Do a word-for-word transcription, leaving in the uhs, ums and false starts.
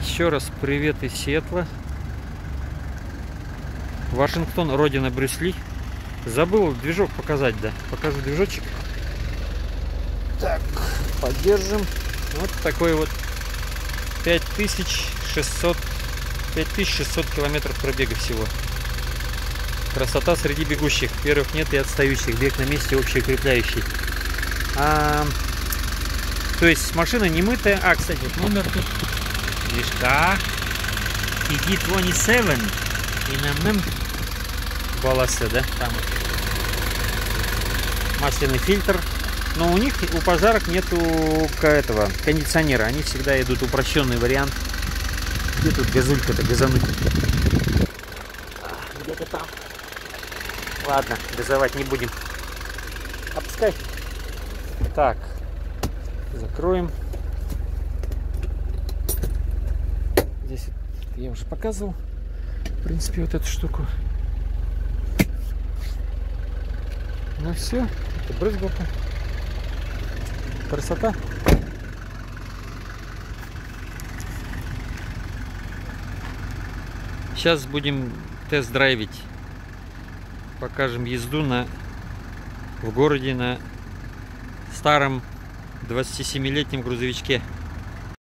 Еще раз привет из Сиэтла. Вашингтон, родина Брюс Ли. Забыл движок показать, да. Покажу движочек. Так, поддержим. Вот такой вот пять тысяч шестьсот километров пробега всего. Красота среди бегущих. Первых нет и отстающих. Бег на месте общеукрепляющий. А, то есть машина не мытая. А, кстати, номер тут движка и ди двадцать семь и на мем баласе, да, там масляный фильтр. Но у них, у пожарок, нету этого кондиционера. Они всегда идут упрощенный вариант. Где тут газулька-то, газануть? Где-то там. Ладно, газовать не будем. Опускай. Так, закроем. Здесь я уже показывал, в принципе, вот эту штуку. Ну все, это брызгалка. Красота. Сейчас будем тест-драйвить. Покажем езду на в городе на старом двадцатисемилетнем грузовичке.